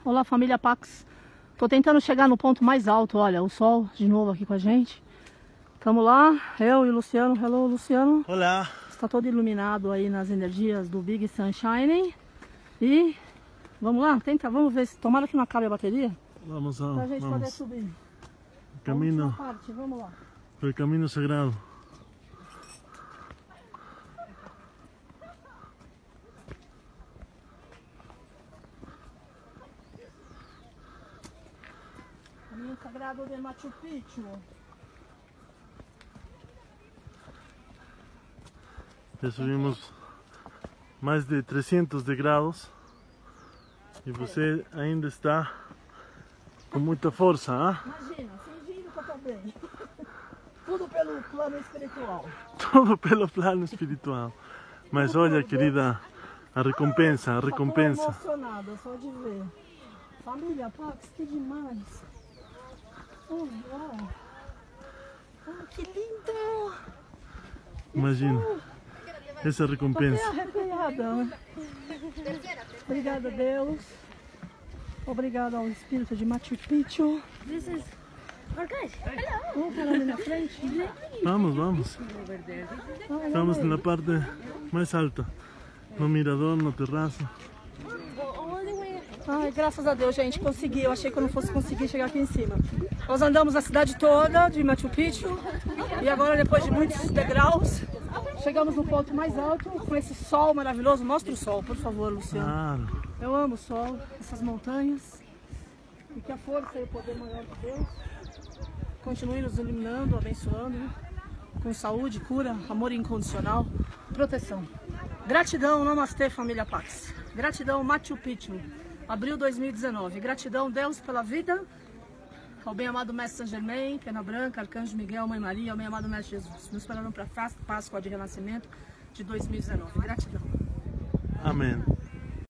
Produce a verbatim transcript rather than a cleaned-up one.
Olá, família Pax. Tô tentando chegar no ponto mais alto, olha, o sol de novo aqui com a gente. Tamo lá, eu e o Luciano. Hello, Luciano. Olá. Está todo iluminado aí nas energias do Big Sunshine. E vamos lá, tenta, vamos ver se tomara que não acabe a bateria. Vamos lá, pra gente vamos. poder subir. Caminho, parte, vamos lá. pelo caminho sagrado. Caminho sagrado de Machu Picchu. Já subimos mais de trezentos degraus e você ainda está com muita força, ah? Imagina, fingindo que eu tô bem. Tudo pelo plano espiritual. Tudo pelo plano espiritual. Mas olha, querida, a recompensa, a recompensa. Eu tô emocionada só de ver. Família Pax, que demais. Oh, uau. Oh, que lindo. Imagina, essa é a recompensa. Tô até arrepiada. Obrigada a Deus. Obrigada ao espírito de Machu Picchu. This is our guys. Vamos parar ali na frente? Vamos, vamos. Estamos na parte mais alta. No mirador, no terraço. Ai, graças a Deus, gente, consegui. Eu achei que eu não fosse conseguir chegar aqui em cima. Nós andamos a cidade toda de Machu Picchu e agora, depois de muitos degraus, chegamos no ponto mais alto com esse sol maravilhoso. Mostra o sol, por favor, Luciano. Claro. Eu amo o sol, essas montanhas, e que a força e o poder maior de Deus continue nos iluminando, abençoando, com saúde, cura, amor incondicional, proteção. Gratidão, Namastê, família Pax. Gratidão, Machu Picchu, abril dois mil e dezenove. Gratidão, Deus, pela vida, ao bem-amado Mestre Saint Germain, Pena Branca, Arcanjo Miguel, Mãe Maria, ao bem-amado Mestre Jesus. Nos esperaram para a Páscoa de Renascimento de dois mil e dezenove. Gratidão. Amém.